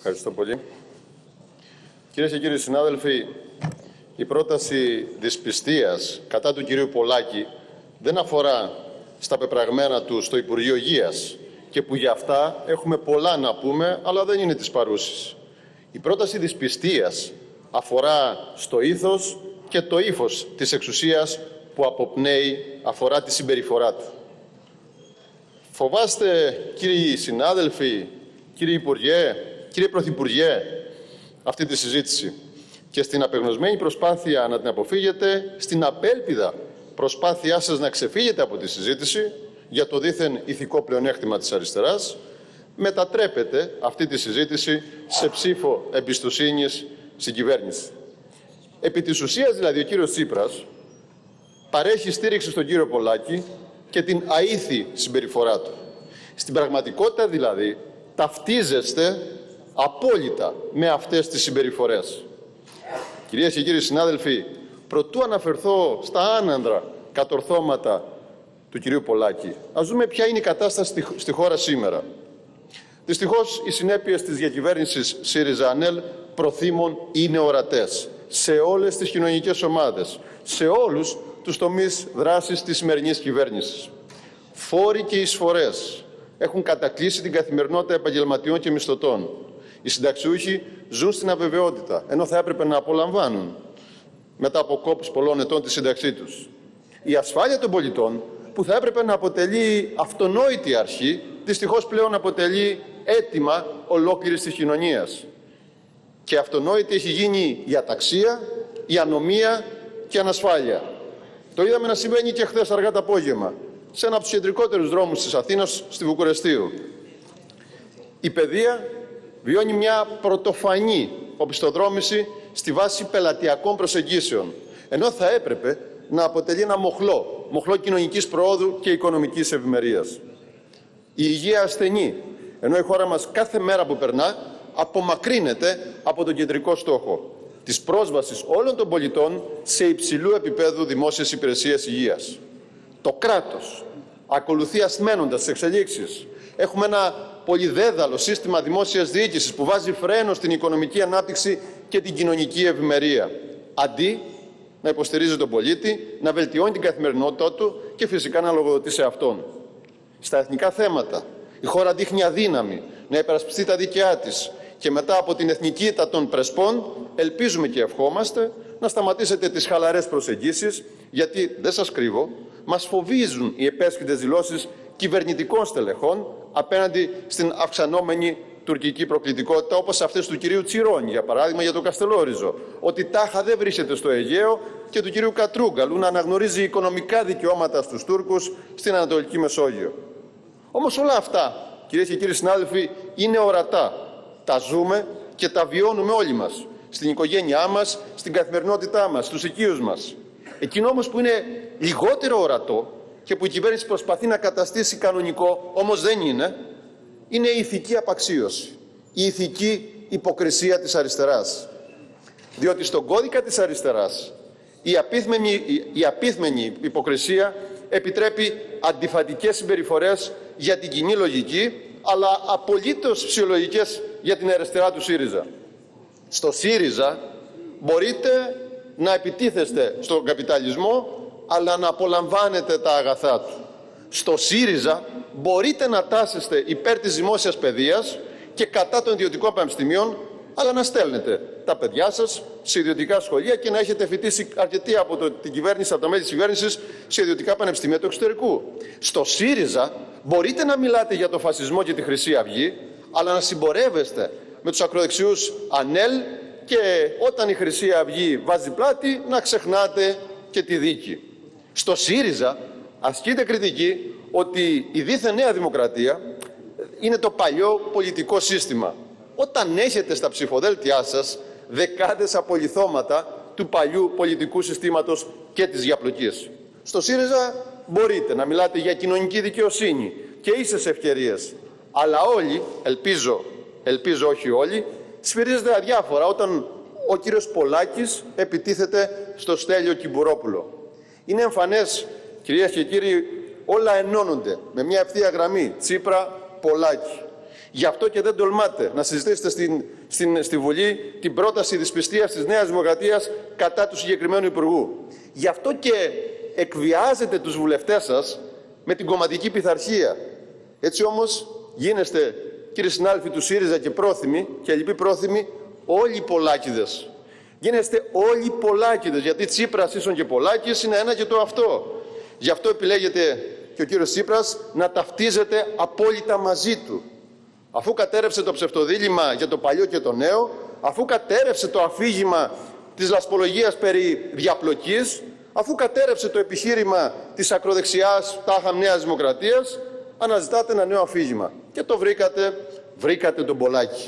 Ευχαριστώ πολύ. Κυρίες και κύριοι συνάδελφοι, η πρόταση δυσπιστίας κατά του κυρίου Πολάκη δεν αφορά στα πεπραγμένα του στο Υπουργείο Υγείας και που για αυτά έχουμε πολλά να πούμε, αλλά δεν είναι της παρούσης. Η πρόταση δυσπιστίας αφορά στο ήθος και το ύφος της εξουσίας που αποπνέει, αφορά τη συμπεριφορά του. Φοβάστε, κύριοι συνάδελφοι, κύριε Υπουργέ, κύριε Πρωθυπουργέ, αυτή τη συζήτηση και στην απεγνωσμένη προσπάθεια να την αποφύγετε, στην απέλπιδα προσπάθειά σας να ξεφύγετε από τη συζήτηση για το δήθεν ηθικό πλεονέκτημα της αριστεράς, μετατρέπετε αυτή τη συζήτηση σε ψήφο εμπιστοσύνης στην κυβέρνηση. Επί της ουσίας δηλαδή ο κύριος Τσίπρας παρέχει στήριξη στον κύριο Πολάκη και την αήθη συμπεριφορά του. Στην πραγματικότητα δηλαδή ταυτίζεστε απόλυτα με αυτές τις συμπεριφορές. Κυρίες και κύριοι συνάδελφοι, προτού αναφερθώ στα άνανδρα κατορθώματα του κυρίου Πολάκη, ας δούμε ποια είναι η κατάσταση στη χώρα σήμερα. Δυστυχώς, οι συνέπειες της διακυβέρνησης ΣΥΡΙΖΑ-ΑΝΕΛ προθήμων είναι ορατές σε όλες τις κοινωνικές ομάδες, σε όλους τους τομείς δράσης της σημερινής κυβέρνησης. Φόροι και εισφορές έχουν κατακλείσει την καθημερινότητα επαγγελματιών και μισθωτών. Οι συνταξιούχοι ζουν στην αβεβαιότητα, ενώ θα έπρεπε να απολαμβάνουν μετά από κόπους πολλών ετών τη σύνταξή τους. Η ασφάλεια των πολιτών, που θα έπρεπε να αποτελεί αυτονόητη αρχή, δυστυχώς πλέον αποτελεί αίτημα ολόκληρης της κοινωνίας. Και αυτονόητη έχει γίνει η αταξία, η ανομία και η ανασφάλεια. Το είδαμε να συμβαίνει και χθες αργά το απόγευμα, σε ένα από τους κεντρικότερους δρόμους της Αθήνας, στη Βουκουρεστίου. Η παιδεία βιώνει μια πρωτοφανή οπισθοδρόμηση στη βάση πελατειακών προσεγγίσεων, ενώ θα έπρεπε να αποτελεί ένα μοχλό κοινωνικής προόδου και οικονομικής ευημερίας. Η υγεία ασθενεί, ενώ η χώρα μας κάθε μέρα που περνά απομακρύνεται από τον κεντρικό στόχο της πρόσβασης όλων των πολιτών σε υψηλού επίπεδου δημόσιες υπηρεσίες υγείας. Το κράτος ακολουθεί ασμένοντας τις εξελίξεις. Έχουμε ένα πολυδέδαλο σύστημα δημόσιας διοίκησης που βάζει φρένο στην οικονομική ανάπτυξη και την κοινωνική ευημερία, αντί να υποστηρίζει τον πολίτη, να βελτιώνει την καθημερινότητά του και φυσικά να λογοδοτεί σε αυτόν. Στα εθνικά θέματα, η χώρα δείχνει αδύναμη να υπερασπιστεί τα δικαιά της και μετά από την εθνική ήττα των Πρεσπών, ελπίζουμε και ευχόμαστε να σταματήσετε τις χαλαρές προσεγγίσεις, γιατί, δεν σας κρύβω, μας φοβίζουν οι επέσχυτες δηλώσεις κυβερνητικών στελεχών απέναντι στην αυξανόμενη τουρκική προκλητικότητα, όπως αυτές του κυρίου Τσιρόνι, για παράδειγμα, για το Καστελόριζο, ότι τάχα δεν βρίσκεται στο Αιγαίο, και του κυρίου Κατρούγκαλου να αναγνωρίζει οικονομικά δικαιώματα στους Τούρκους στην Ανατολική Μεσόγειο. Όμως όλα αυτά, κυρίες και κύριοι συνάδελφοι, είναι ορατά. Τα ζούμε και τα βιώνουμε όλοι μας, στην οικογένειά μας, στην καθημερινότητά μας, στους οικείους μας. Εκείνο όμως που είναι λιγότερο ορατό και που η κυβέρνηση προσπαθεί να καταστήσει κανονικό, όμως δεν είναι, είναι η ηθική απαξίωση, η ηθική υποκρισία της αριστεράς. Διότι στον κώδικα της αριστεράς η απίθμενη υποκρισία επιτρέπει αντιφατικές συμπεριφορές για την κοινή λογική, αλλά απολύτως φυσιολογικές για την αριστερά του ΣΥΡΙΖΑ. Στο ΣΥΡΙΖΑ μπορείτε να επιτίθεστε στον καπιταλισμό, αλλά να απολαμβάνετε τα αγαθά του. Στο ΣΥΡΙΖΑ μπορείτε να τάσεστε υπέρ της δημόσιας παιδείας και κατά των ιδιωτικών πανεπιστημίων, αλλά να στέλνετε τα παιδιά σας σε ιδιωτικά σχολεία και να έχετε φοιτήσει αρκετοί από την κυβέρνηση, από τα μέλη της κυβέρνησης, σε ιδιωτικά πανεπιστημία του εξωτερικού. Στο ΣΥΡΙΖΑ μπορείτε να μιλάτε για το φασισμό και τη Χρυσή Αυγή, αλλά να συμπορεύεστε με τους ακροδεξιούς ΑΝΕΛ και όταν η Χρυσή Αυγή βάζει πλάτη να ξεχνάτε και τη δίκη. Στο ΣΥΡΙΖΑ ασκείται κριτική ότι η δίθεν νέα δημοκρατία είναι το παλιό πολιτικό σύστημα, όταν έχετε στα ψηφοδέλτιά σας δεκάδες απολιθώματα του παλιού πολιτικού συστήματος και της διαπλοκής. Στο ΣΥΡΙΖΑ μπορείτε να μιλάτε για κοινωνική δικαιοσύνη και ίσες ευκαιρίες, αλλά όλοι, ελπίζω όχι όλοι, σφυρίζετε αδιάφορα όταν ο κύριος Πολάκης επιτίθεται στο Στέλιο Κυμπουρόπουλο. Είναι εμφανές, κυρίες και κύριοι, όλα ενώνονται με μια ευθεία γραμμή Τσίπρα-Πολάκη. Γι' αυτό και δεν τολμάτε να συζητήσετε στη Βουλή την πρόταση δυσπιστίας της Νέας Δημοκρατίας κατά του συγκεκριμένου Υπουργού. Γι' αυτό και εκβιάζετε τους βουλευτές σας με την κομματική πειθαρχία. Έτσι όμως γίνεστε, κύριοι συνάδελφοι του ΣΥΡΙΖΑ και πρόθυμοι, και λοιποί πρόθυμοι, όλοι οι Πολάκηδες. Γίνεστε όλοι οι Πολάκηδες, γιατί Τσίπρας ίσον και Πολάκης είναι ένα και το αυτό. Γι' αυτό επιλέγετε και ο κύριος Τσίπρας να ταυτίζεται απόλυτα μαζί του. Αφού κατέρευσε το ψευτοδίλημμα για το παλιό και το νέο, αφού κατέρευσε το αφήγημα της λασπολογίας περί διαπλοκής, αφού κατέρευσε το επιχείρημα της ακροδεξιάς τάχα Νέας Δημοκρατίας, αναζητάτε ένα νέο αφήγημα. Και το βρήκατε τον Πολάκη.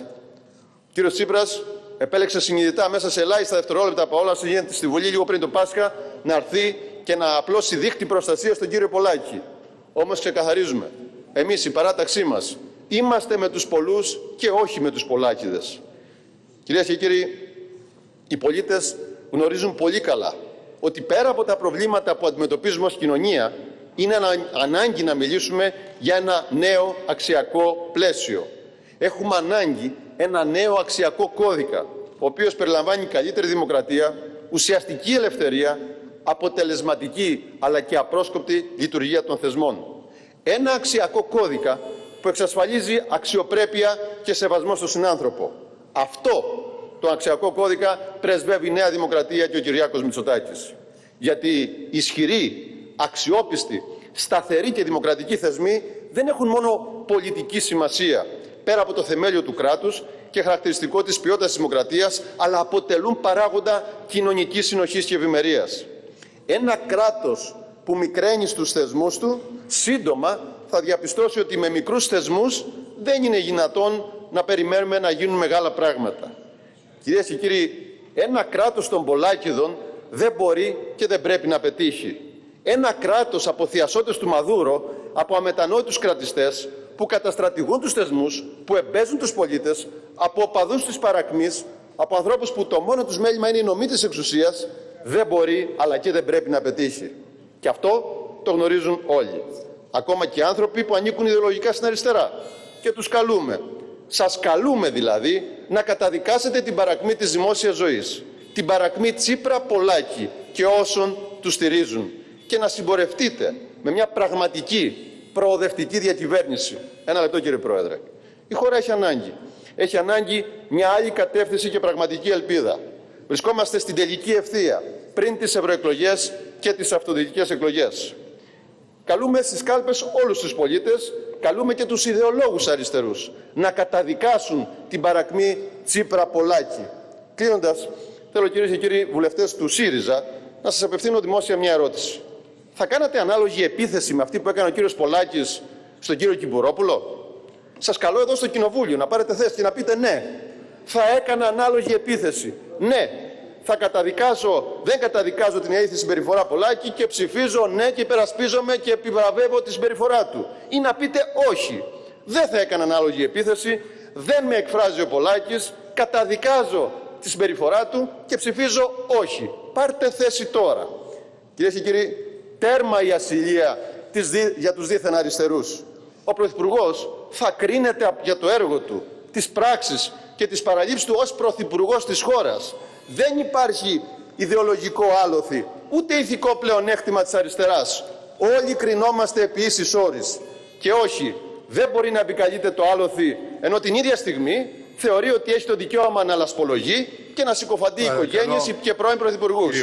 Ο κύριος Τσίπρας επέλεξε συνειδητά μέσα σε ελάχιστα δευτερόλεπτα από όλα όσα γίνεται στη Βουλή λίγο πριν το Πάσχα να έρθει και να απλώσει δίχτυ προστασίας στον κύριο Πολάκη. Όμως ξεκαθαρίζουμε, εμείς η παράταξή μας είμαστε με τους πολλούς και όχι με τους Πολάκηδες. Κυρίες και κύριοι, οι πολίτες γνωρίζουν πολύ καλά ότι πέρα από τα προβλήματα που αντιμετωπίζουμε ως κοινωνία, είναι ανάγκη να μιλήσουμε για ένα νέο αξιακό πλαίσιο. Έχουμε ανάγκη ένα νέο αξιακό κώδικα, ο οποίος περιλαμβάνει καλύτερη δημοκρατία, ουσιαστική ελευθερία, αποτελεσματική αλλά και απρόσκοπτη λειτουργία των θεσμών. Ένα αξιακό κώδικα που εξασφαλίζει αξιοπρέπεια και σεβασμό στον συνάνθρωπο. Αυτό το αξιακό κώδικα πρεσβεύει η Νέα Δημοκρατία και ο Κυριάκος Μητσοτάκης. Γιατί ισχυροί, αξιόπιστοι, σταθεροί και δημοκρατικοί θεσμοί δεν έχουν μόνο πολιτική σημασία πέρα από το θεμέλιο του κράτους και χαρακτηριστικό της ποιότητας της δημοκρατίας, αλλά αποτελούν παράγοντα κοινωνικής συνοχής και ευημερίας. Ένα κράτος που μικραίνει στους θεσμούς του, σύντομα θα διαπιστώσει ότι με μικρούς θεσμούς δεν είναι δυνατόν να περιμένουμε να γίνουν μεγάλα πράγματα. Κυρίες και κύριοι, ένα κράτος των Πολάκηδων δεν μπορεί και δεν πρέπει να πετύχει. Ένα κράτος από θειασότες του Μαδούρο, από αμετανόητους κρατιστές που καταστρατηγούν τους θεσμούς, που εμπέζουν τους πολίτες, από οπαδούς της παρακμής, από ανθρώπους που το μόνο τους μέλημα είναι η νομή της εξουσίας, δεν μπορεί αλλά και δεν πρέπει να πετύχει. Και αυτό το γνωρίζουν όλοι. Ακόμα και άνθρωποι που ανήκουν ιδεολογικά στην αριστερά. Και τους καλούμε. Σας καλούμε δηλαδή να καταδικάσετε την παρακμή της δημόσιας ζωής. Την παρακμή Τσίπρα Πολάκη και όσων τους στηρίζουν. Και να συμπορευτείτε με μια πραγματική προοδευτική διακυβέρνηση. Ένα λεπτό κύριε Πρόεδρε. Η χώρα έχει ανάγκη. Έχει ανάγκη μια άλλη κατεύθυνση και πραγματική ελπίδα. Βρισκόμαστε στην τελική ευθεία πριν τις ευρωεκλογές και τις αυτοδιοικητικές εκλογές. Καλούμε στις κάλπες όλους τους πολίτες, καλούμε και τους ιδεολόγους αριστερούς να καταδικάσουν την παρακμή Τσίπρα Πολάκη. Κλείνοντας, θέλω κυρίες και κύριοι βουλευτές του ΣΥΡΙΖΑ να σας απευθύνω δημόσια μια ερώτηση. Θα κάνατε ανάλογη επίθεση με αυτή που έκανε ο κύριος Πολάκης στον κύριο Κυμπουρόπουλο? Σας καλώ εδώ στο Κοινοβούλιο να πάρετε θέση και να πείτε ναι, θα έκανα ανάλογη επίθεση. Ναι, θα καταδικάζω, δεν καταδικάζω την αήθη συμπεριφορά Πολάκη και ψηφίζω ναι και υπερασπίζομαι και επιβραβεύω τη συμπεριφορά του. Ή να πείτε όχι, δεν θα έκανα ανάλογη επίθεση, δεν με εκφράζει ο Πολάκης, καταδικάζω τη συμπεριφορά του και ψηφίζω όχι. Πάρτε θέση τώρα. Κυρίες και κύριοι, τέρμα η ασυλία για τους δίθεν αριστερούς. Ο Πρωθυπουργός θα κρίνεται για το έργο του, τις πράξεις και τις παραλήψεις του ως Πρωθυπουργός της χώρας. Δεν υπάρχει ιδεολογικό άλοθη, ούτε ηθικό πλεονέκτημα της αριστεράς. Όλοι κρινόμαστε επί ίσης όρης. Και όχι, δεν μπορεί να επικαλείται το άλοθη, ενώ την ίδια στιγμή θεωρεί ότι έχει το δικαίωμα να λασπολογεί και να συκοφαντεί οικογένειες και πρώην πρωθυπουργούς.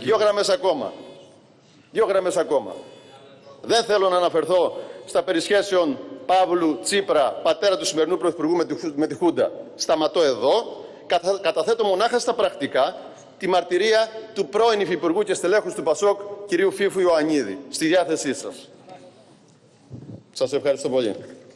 Δύο γραμμές ακόμα. Δεν θέλω να αναφερθώ στα περισχέσεων Παύλου Τσίπρα, πατέρα του σημερινού πρωθυπουργού με τη Χούντα. Σταματώ εδώ. Καταθέτω μονάχα στα πρακτικά τη μαρτυρία του πρώην υφυπουργού και στελέχους του ΠΑΣΟΚ, κυρίου Φίφου Ιωαννίδη. Στη διάθεσή σας. Σας ευχαριστώ πολύ.